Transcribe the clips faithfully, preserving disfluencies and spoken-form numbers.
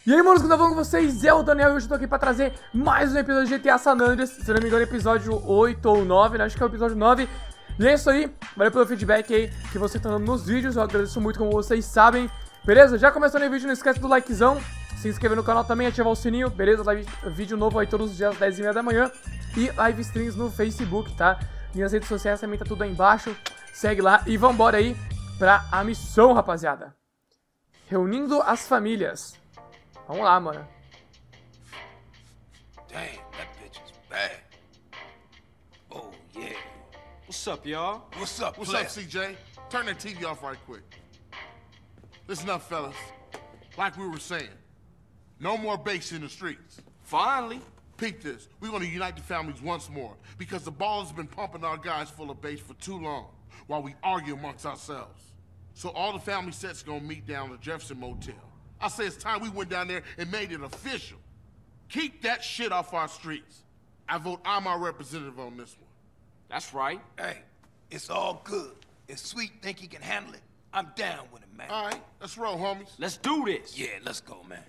E aí, manos, como estão com vocês? É o Daniel e hoje eu tô aqui pra trazer mais um episódio de G T A San Andreas. Se não me engano, episódio oito ou nove, né? Acho que é o episódio nove. E é isso aí, valeu pelo feedback aí que você tá dando nos vídeos. Eu agradeço muito, como vocês sabem. Beleza? Já começando o vídeo, não esquece do likezão. Se inscrever no canal também, ativar o sininho. Beleza? Live, vídeo novo aí todos os dias às dez e meia da manhã. E live streams no Facebook, tá? Minhas redes sociais também tá tudo aí embaixo. Segue lá e vambora aí pra a missão, rapaziada. Reunindo as famílias. Vamos lá, mano. Damn, that bitch is bad. Oh, yeah. What's up, y'all? What's up, What's player? up, C J? Turn that T V off right quick. Listen up, fellas. Like we were saying, no more base in the streets. Finally. Peep this. We're gonna unite the families once more because the ballers have been pumping our guys full of base for too long while we argue amongst ourselves. So all the family sets gonna meet down at the Jefferson Motel. I say it's time we went down there and made it official. Keep that shit off our streets. I vote I'm our representative on this one. That's right. Hey, it's all good. If Sweet think he can handle it, I'm down with him, man. All right, let's roll, homies. Let's do this. Yeah, let's go, man.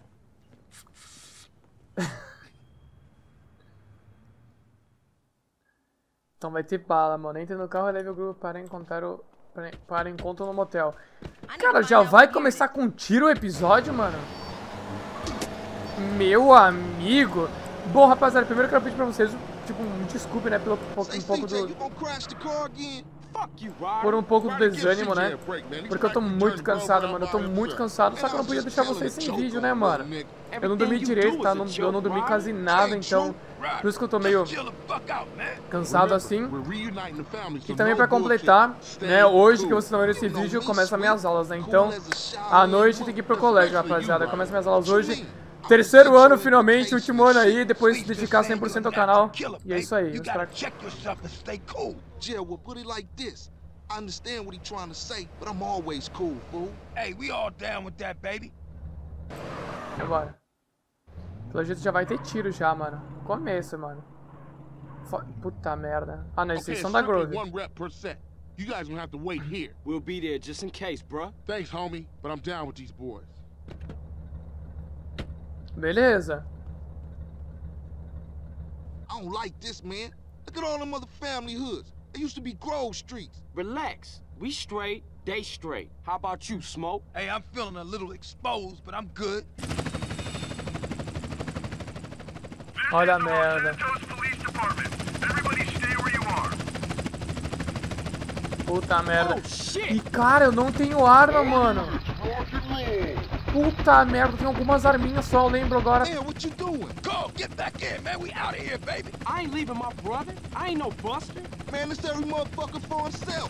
Então vai ter bala, mano. Entre no carro e leve o grupo para encontrar o... para encontro no motel. Cara, já vai começar com um tiro o episódio, mano? Meu amigo. Bom, rapaziada, primeiro eu quero pedir pra vocês, tipo, um desculpe, né, pelo um pouco, um pouco do... Por um pouco do desânimo, né? Porque eu tô muito cansado, mano. Eu tô muito cansado, só que eu não podia deixar vocês sem vídeo, né, mano? Eu não dormi direito, tá? Não, eu não dormi quase nada, então... Por isso que eu tô meio cansado assim. E também pra completar, né, hoje que vocês estão vendo esse vídeo, começam minhas aulas, né? Então, à noite tem que ir pro colégio, rapaziada. Começa minhas aulas hoje. Terceiro ano, finalmente, último ano aí, depois se dedicar cem por cento ao canal. E é isso aí. Espero... I understand what he's trying to say, but I'm always cool, fool. Hey, we all down with that, baby. Agora. Pelo jeito já vai ter tiro já, mano. Começo, mano. Fo... Puta merda. Ah, não, esses são da Grove. One rep per set. You guys gonna have to wait here. We'll be there just in case, bruh. Thanks, homie, but I'm down with these boys. Beleza. I don't like this, man. Look at all them other family hoods. They used to be Grove Streets. Relax. We straight, they straight. How about you, Smoke? Hey, I'm feeling a little exposed, but I'm good. Olha a merda. Puta merda. E cara, eu não tenho arma, mano. Puta merda, tem algumas arminhas só, eu lembro agora. Man, what you doing? Go, get back in, man. We out of here, baby. I ain't leaving my brother. I ain't no buster. Man, this every motherfucker for himself.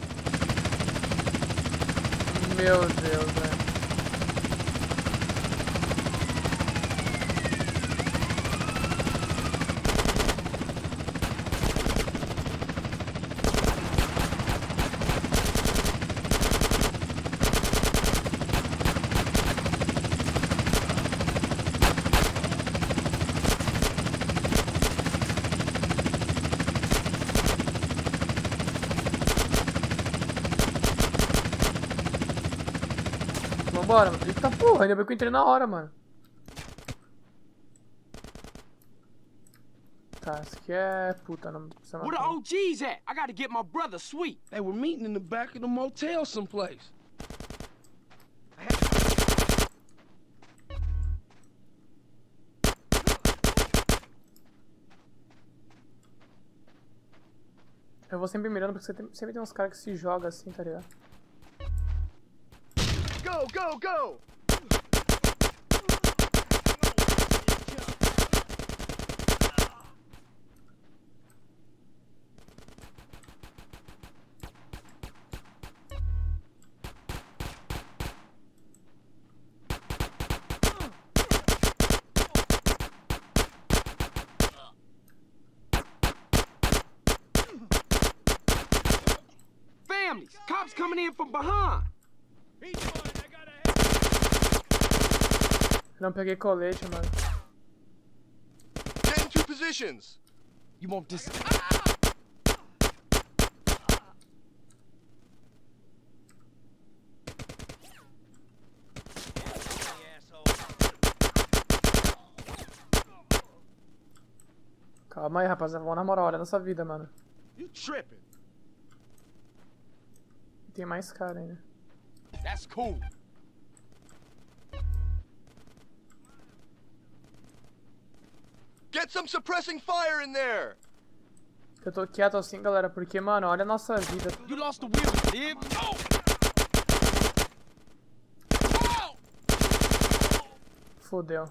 Meu Deus, velho. Vambora, mano. Eita porra, ainda bem que eu entrei na hora, mano. Tá, isso aqui é... Puta, não precisa Where the matar. O Gs at? I gotta get my brother, Sweet. They were meeting in the back of the motel someplace. Eu vou sempre mirando porque sempre, sempre tem uns caras que se jogam assim, tá ligado? Go, go, go! Families, cops coming in from behind. Não peguei colete, mano. Get into positions. You want this? Calma aí, rapaziada. Vamos na moral, olha a nossa vida, mano. You tripping. Tem mais cara ainda. That's cool. Get some suppressing fire in there. Eu tô quieto assim, galera, porque, mano, olha a nossa vida. You lost the wheel, Dib. Fodeu.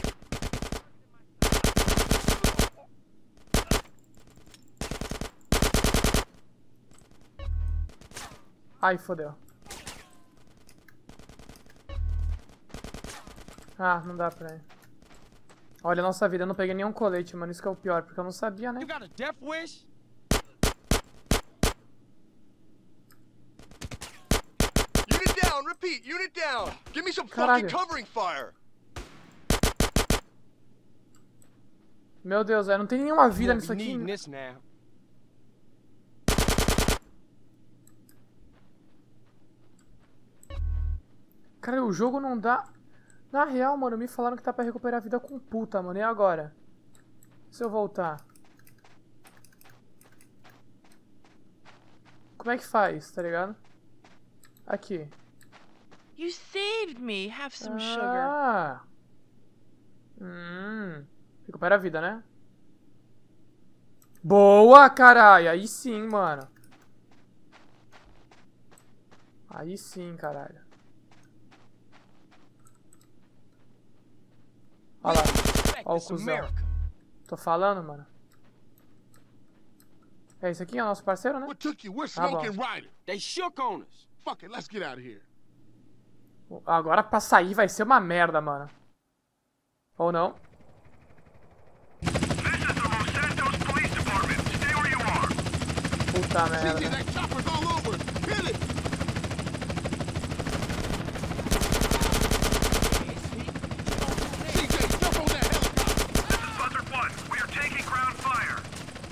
Ai, fodeu. Ah, não dá pra ir. Olha a nossa vida, eu não peguei nenhum colete, mano. Isso que é o pior, porque eu não sabia, né? You got a death wish? Unit down, repeat, unit down. Give me some Caralho. fucking covering fire. Meu Deus, velho, não tem nenhuma vida Gonna nisso be aqui. needing this now. Cara, o jogo não dá... Na real, mano, me falaram que tá pra recuperar a vida com puta, mano. E agora? Se eu voltar? Como é que faz, tá ligado? Aqui. You saved me. Have some sugar. Ah! Hum... Recupera a vida, né? Boa, caralho! Aí sim, mano. Aí sim, caralho. Olha lá. Olha o cuzão. Tô falando, mano. É, esse aqui é o nosso parceiro, né? What took you? We're Tá bom. smoking Ryder. They shook on us. Fuck it, let's get out of here. Agora pra sair vai ser uma merda, mano. Ou não? Puta merda. C J, that chopper's all over. Hit it. C J, jump on that helicopter. Buzzard one, we are taking ground fire.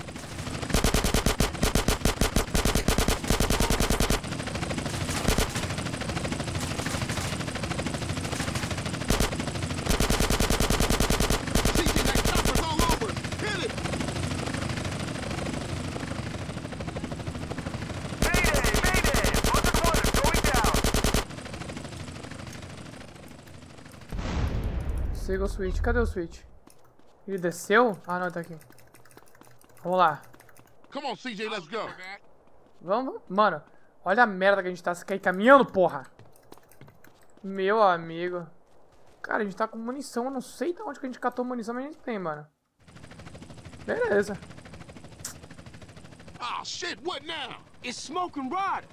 C J, that chopper's all over. Hit it. Mayday, mayday! Buzzard one is going down. Siga o switch. Cadê o switch? Ele desceu? Ah, não, tá aqui. Vamos lá. Come on, C J, let's go. Vamos. Mano, olha a merda que a gente tá. Você quer ir caminhando, porra? Meu amigo. Cara, a gente tá com munição. Eu não sei de onde que a gente catou munição, mas a gente tem, mano. Beleza. Oh, shit, what now? It's smoking Ryder.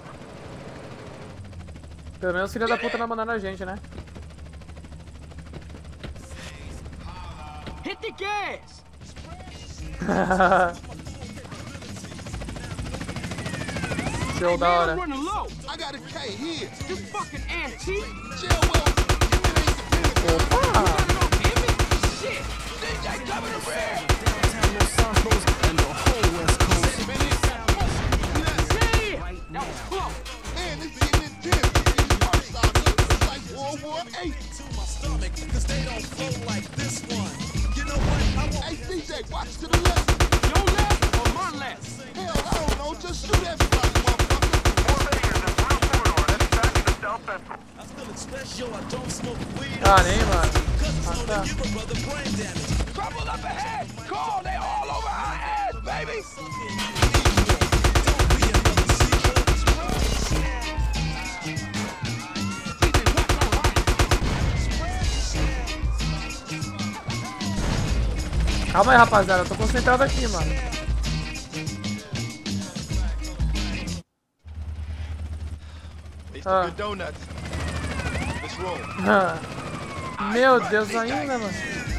Pelo menos filha da puta não abandonaram a gente, né? Hit the gas. Show da hora. Man, running low. I got a K here. You fucking antique. Chill, well, it ain't the Opa! Shit. D J coming around. Yeah. That was close. Man, this getting intense. These parts start looking like World War Eight. Hey, C J, watch to the left. Your left or my left? Hell, I don't know. Just shoot everybody, motherfucker. Four Vegas in blue corridor, heading back to the South Central. Ah, nem, mano. Ah, tá. Trouble up ahead! Call, they all over our ass, baby! Calma aí, rapaziada. Eu tô concentrado aqui, mano. These Ah. are good donuts. Let's roll. Meu Deus, ainda, mano.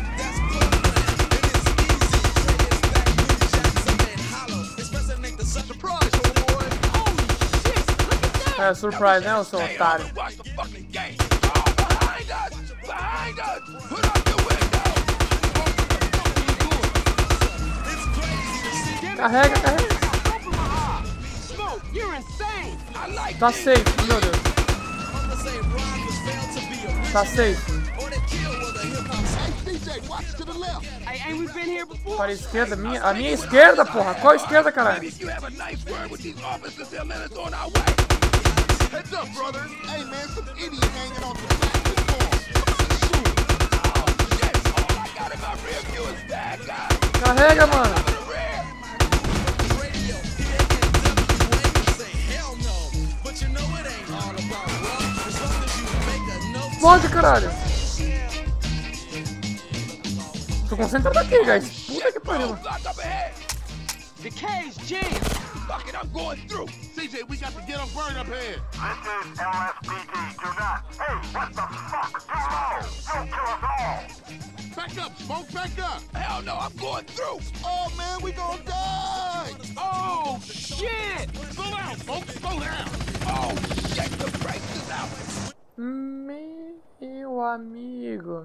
Surprise, homeboy. É, surprise, né, eu sou otário. Watch the fucking game! All behind us! Behind us! Put up the window! Carrega, carrega. Smoke, you're insane. I like Tá this. safe, meu Deus. Tá safe. Hey, C J, Para a esquerda, minha, a minha esquerda, porra. Qual esquerda, caralho? Heads up, brother. Hey, man, some idiot hanging off the platform. Carrega, mano. Explode, caralho. Tô concentrado aqui, guys. Puta que pariu. The cage jammed. Fuck it, I'm going through. C J, we got to get them burned up here. This is L S P D. Do not. Hey, what the fuck? Slow. Don't kill us all. Back up, Smoke, back up. Hell no, I'm going through. Oh, man, we gonna die. Oh, shit. Slow down, Smoke, slow down. Oh shit, the brakes is out. Meu amigo.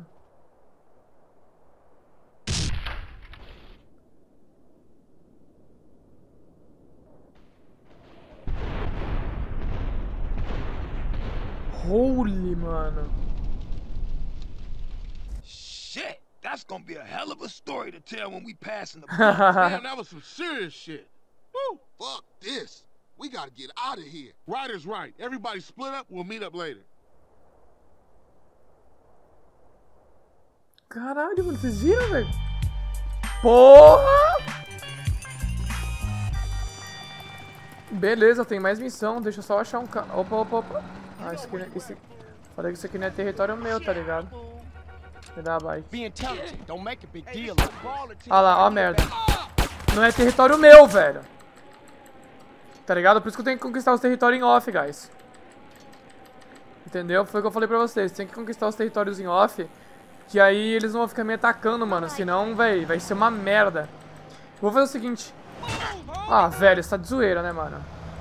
Holy, mano. Shit, that's gonna be a hell of a story to tell when we pass in the Damn, that was some serious shit. Woo. Fuck this. We gotta get out of here. Ryder's right. Everybody split up. We'll meet up later. Caralho, mano, vocês viram, velho? Porra! Beleza, tem mais missão. Deixa eu só achar um cara. Opa, opa, opa. Ah, isso aqui, esse... Falei que isso aqui não é território meu, tá ligado? Me dá a bike. Be intelligent. Don't make a big deal. Ah lá, ó a merda. Não é território meu, velho. Tá ligado? Por isso que eu tenho que conquistar os territórios em off, guys. Entendeu? Foi o que eu falei pra vocês. Tem que conquistar os territórios em off. Que aí eles não vão ficar me atacando, mano. Senão, velho, vai ser uma merda. Vou fazer o seguinte. Ah, velho, você tá de zoeira, né, mano?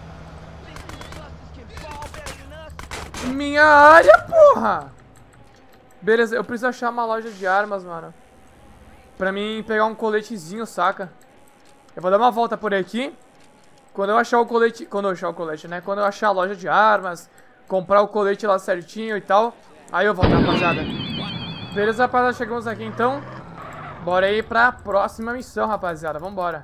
Minha área, porra! Beleza, eu preciso achar uma loja de armas, mano. Pra mim pegar um coletezinho, saca? Eu vou dar uma volta por aqui. Quando eu achar o colete... Quando eu achar o colete, né? Quando eu achar a loja de armas, comprar o colete lá certinho e tal, aí eu volto, rapaziada. Beleza, rapaziada, chegamos aqui então. Bora aí pra próxima missão, rapaziada. Vambora.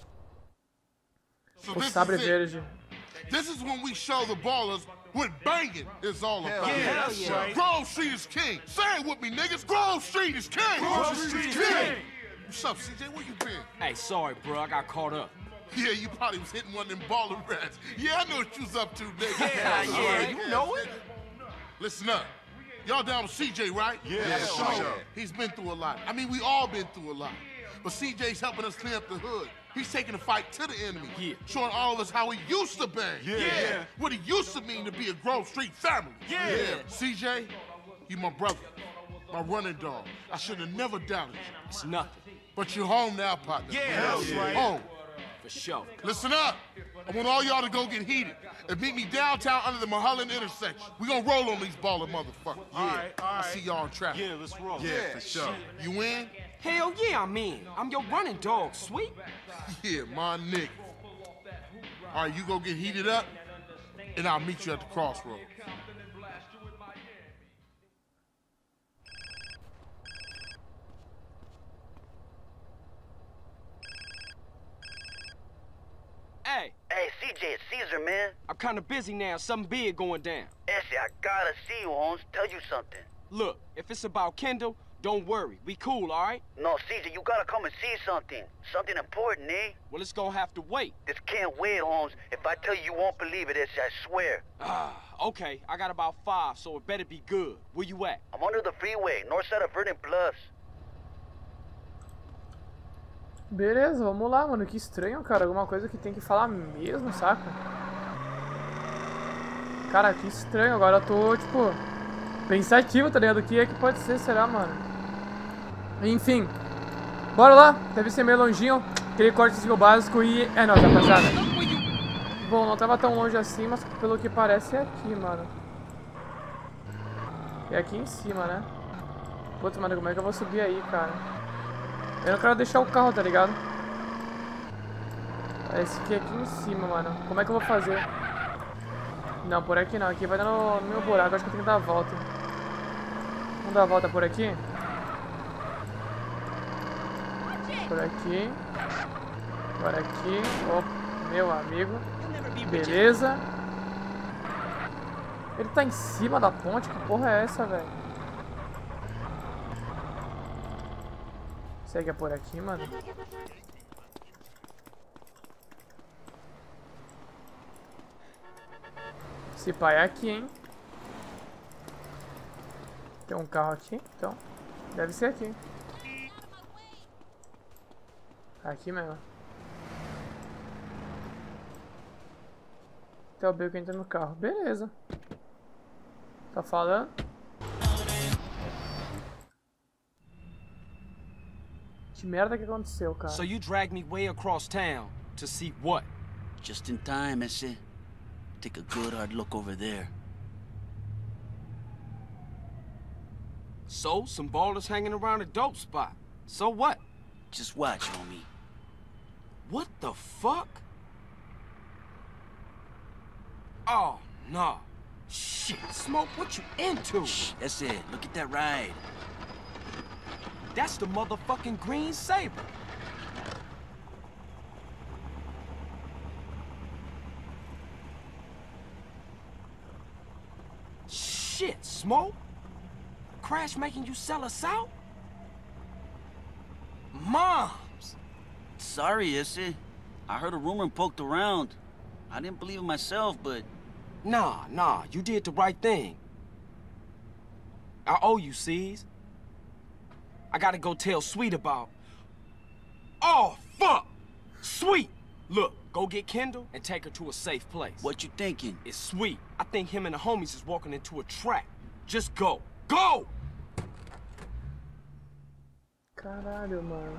So O this sabre is it. verde. This is when we show the ballers what banging is all about. yeah, that's right. Grove Street is king. Say it with me, niggas. Grove Street is king. Grove Street is king. What's up, C J? Where you been? Hey, sorry, bro. I got caught up. Yeah, you probably was hitting one of them baller rats. Yeah, I know what you was up to, nigga. Yeah, yeah, you know it. Listen up. Y'all down with C J, right? Yeah, yeah, So, sure. he's been through a lot. I mean, we all been through a lot. But C J's helping us clean up the hood. He's taking the fight to the enemy. Yeah. Showing all of us how he used to bang. Yeah. Yeah. What it used to mean to be a Grove Street family. Yeah. C J, you my brother. My running dog. I should have never doubted you. It's nothing. But you're home now, partner. Yeah, that's right. Home. For sure. Listen up. I want all y'all to go get heated and meet me downtown under the Mulholland intersection. We gonna roll on these baller motherfuckers. All right, all I right. see y'all in traffic. Yeah, let's roll. Yeah, for sure. You in? Hell yeah, I'm in. I'm your running dog, sweet. Yeah, my nigga. All right, you go get heated up, and I'll meet you at the crossroads. Hey, Hey, C J, it's Caesar, man. I'm kind of busy now. Something big going down. Essie, I gotta see you, Holmes. Tell you something. Look, if it's about Kendall, don't worry. We cool, all right? No, Caesar, you gotta come and see something. Something important, eh? Well, it's gonna have to wait. This can't wait, Holmes. If I tell you, you won't believe it, Essie, I swear. Ah, okay. I got about five, so it better be good. Where you at? I'm under the freeway, north side of Verdant Plus. Beleza, vamos lá, mano. Que estranho, cara. Alguma coisa que tem que falar mesmo, saca? Cara, que estranho. Agora eu tô, tipo, pensativo, tá ligado? O que é que pode ser, será, mano? Enfim. Bora lá. Deve ser meio longinho. Aquele cortezinho básico e... É nóis, rapaziada. Bom, não tava tão longe assim, mas pelo que parece é aqui, mano. É aqui em cima, né? Putz, mano, como é que eu vou subir aí, cara? Eu não quero deixar o carro, tá ligado? Esse aqui é aqui em cima, mano. Como é que eu vou fazer? Não, por aqui não. Aqui vai dar no, no meu buraco. Acho que eu tenho que dar a volta. Vamos dar a volta por aqui? Por aqui. Agora aqui. Opa, meu amigo. Beleza. Ele tá em cima da ponte? Que porra é essa, velho? Segue por aqui, mano. Esse pai é aqui, hein? Tem um carro aqui, então. Deve ser aqui. Aqui mesmo. Até o beco entra no carro. Beleza. Tá falando? Que merda que aconteceu, cara? So you dragged me way across town to see what? Just in time, esse. Take a good hard look over there. So, some ballers hanging around a dope spot. So what? Just watch, homie. What the fuck? Oh, no. Shit, Smoke, what you into? Shh, that's it. Look at that ride. That's the motherfucking Green Saber. Shit, Smoke? Crash making you sell us out? Moms! Sorry, Issy. I heard a rumor and poked around. I didn't believe it myself, but... Nah, nah, you did the right thing. I owe you, C's. I gotta go tell Sweet about... Oh, fuck! Sweet! Look, go get Kendall and take her to a safe place. What you thinking? It's Sweet. I think him and the homies is walking into a trap. Just go. Go! Caralho, mano.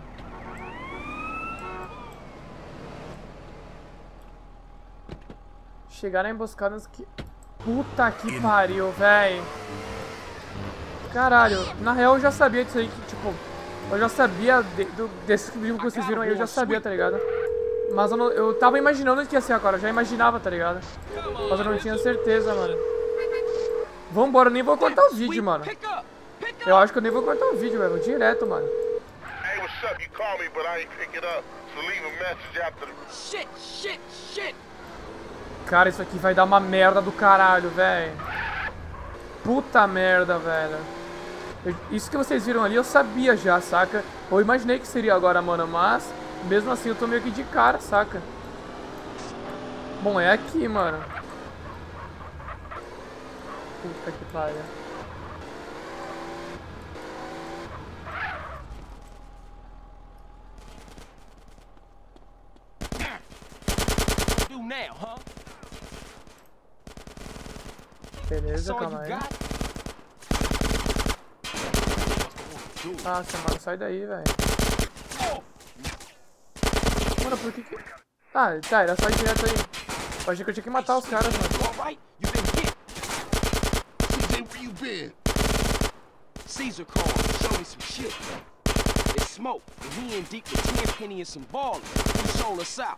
Chegar na emboscada que... Puta que pariu, véi. Caralho, na real eu já sabia disso aí, que tipo... Eu já sabia de, do, desse vídeo que vocês viram aí, eu já sabia, tá ligado? Mas eu, não, eu tava imaginando que ia ser agora, eu já imaginava, tá ligado? Mas eu não tinha certeza, mano. Vambora, eu nem vou cortar o vídeo, mano. Eu acho que eu nem vou cortar o vídeo, velho, direto, mano. Hey, what's up? You call me, but I ain't pick it up. So leave a message after the... Shit, shit, shit! Cara, isso aqui vai dar uma merda do caralho, velho. Puta merda, velho. Eu, isso que vocês viram ali eu sabia já, saca? Eu imaginei que seria agora, mano, mas... Mesmo assim eu tô meio que de cara, saca? Bom, é aqui, mano. Puta que pariu. Do now, huh? Beleza, calma aí. Nossa, mano, sai daí, velho. Mano, por que que... Ah, tá, era só ir direto aí. Eu achei que eu tinha que matar os caras, mano. Caesar called, show me some shit. It's Smoke, and he in deep with Tenpenny and some ballers. He sold us out.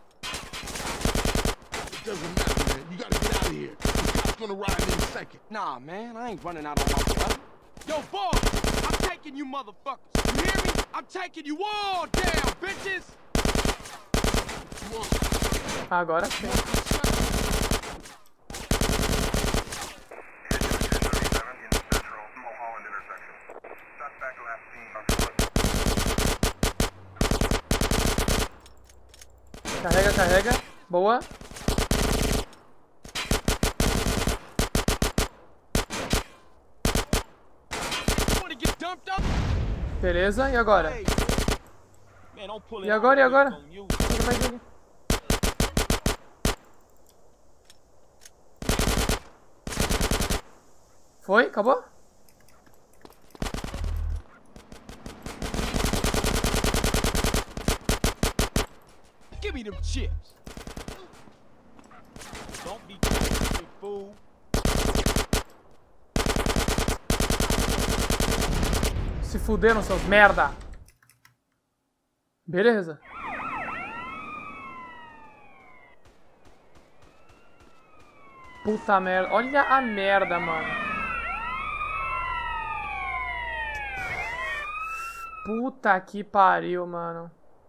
It doesn't matter, man. You gotta get out of here. The cop's gonna ride in a second. Nah, man, I ain't running out on my brother. Yo, boy, I'm taking you motherfuckers. You hear me? I'm taking you all down, bitches! Agora sim. Carrega, carrega. Boa. Beleza, e agora? E agora, e agora? Foi? Acabou? Give me them chips. Don't be fool. Se fuderam, seus merda. Beleza. Puta merda. Olha a merda, mano. Puta que pariu, mano.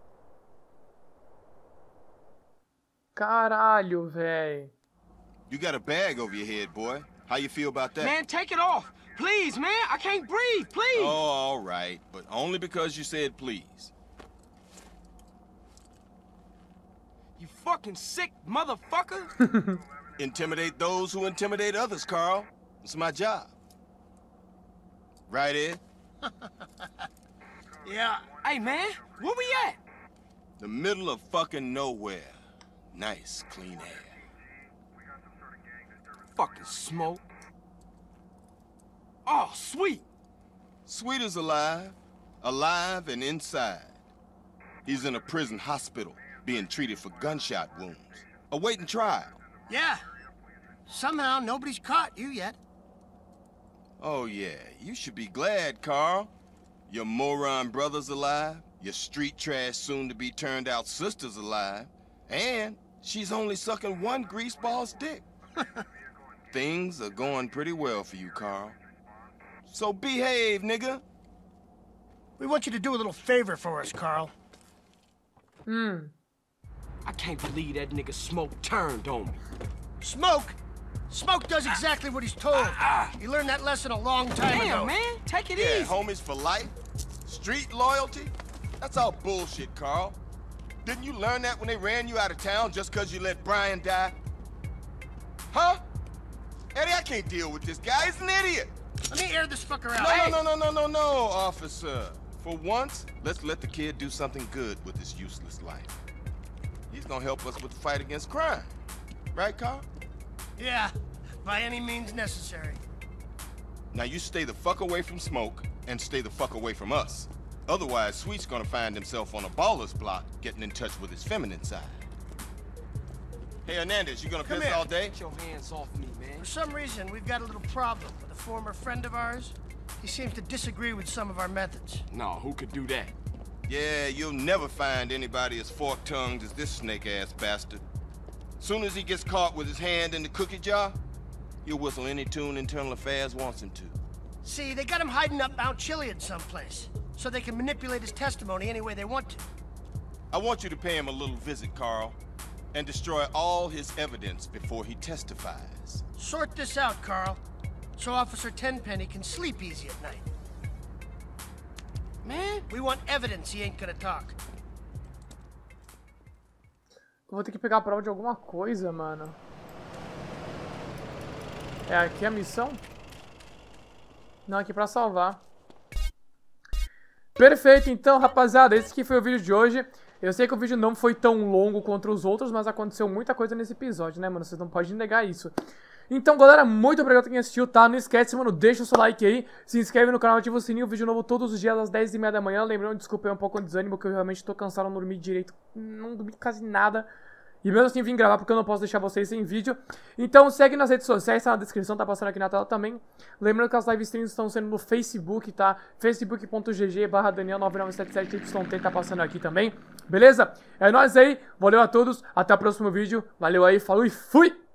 Caralho, velho. You got a bag over your head, boy. How you feel about that? Man, take it off. Please, man. I can't breathe. Please. Oh, all right. But only because you said please. You fucking sick motherfucker. Intimidate those who intimidate others, Carl. It's my job. Right, Ed? Yeah. Hey, man. Where we at? The middle of fucking nowhere. Nice, clean air. Fucking smoke. Oh, Sweet. Sweet is alive. Alive and inside. He's in a prison hospital, being treated for gunshot wounds. Awaiting trial. Yeah. Somehow nobody's caught you yet. Oh, yeah. You should be glad, Carl. Your moron brother's alive. Your street trash soon-to-be turned-out sister's alive. And she's only sucking one greaseball's dick. Things are going pretty well for you, Carl. So behave, nigga. We want you to do a little favor for us, Carl. Hmm. I can't believe that nigga Smoke turned on me. Smoke? Smoke does exactly what he's told. He learned that lesson a long time Damn, ago. man. Take it Yeah, easy. homies for life? Street loyalty? That's all bullshit, Carl. Didn't you learn that when they ran you out of town just because you let Brian die? Huh? Eddie, I can't deal with this guy. He's an idiot. Let me air this fucker out. No, Hey! no, no, no, no, no, no, officer. For once, let's let the kid do something good with his useless life. He's gonna help us with the fight against crime. Right, Carl? Yeah, by any means necessary. Now you stay the fuck away from Smoke and stay the fuck away from us. Otherwise, Sweet's gonna find himself on a baller's block getting in touch with his feminine side. Hey, Hernandez, you gonna Come piss here. all day? Get your hands off me, man. For some reason, we've got a little problem with a former friend of ours. He seems to disagree with some of our methods. No, who could do that? Yeah, you'll never find anybody as fork-tongued as this snake-ass bastard. Soon as he gets caught with his hand in the cookie jar, he'll whistle any tune Internal Affairs wants him to. See, they got him hiding up Mount Chiliad someplace, so they can manipulate his testimony any way they want to. I want you to pay him a little visit, Carl, and destroy all his evidence before he testifies. Sort this out, Carl, so Officer Tenpenny can sleep easy at night. Man, we want evidence he ain't gonna talk. Eu vou ter que pegar a prova de alguma coisa, mano. É aqui a missão? Não, aqui pra salvar. Perfeito, então, rapaziada, esse aqui foi o vídeo de hoje. Eu sei que o vídeo não foi tão longo quanto os outros, mas aconteceu muita coisa nesse episódio, né, mano? Vocês não podem negar isso. Então, galera, muito obrigado por quem assistiu, tá? Não esquece, mano, deixa o seu like aí, se inscreve no canal, ativa o sininho, vídeo novo todos os dias às dez e meia da manhã. Lembrando, desculpa aí um pouco o desânimo, que eu realmente tô cansado, não dormi direito, não dormi quase nada. E mesmo assim vim gravar porque eu não posso deixar vocês sem vídeo. Então segue nas redes sociais, tá na descrição, tá passando aqui na tela também. Lembrando que as live streams estão sendo no Facebook, tá? facebook ponto g g barra Daniel nove nove sete sete Y T tá passando aqui também. Beleza? É nóis aí, valeu a todos, até o próximo vídeo. Valeu aí, falou e fui!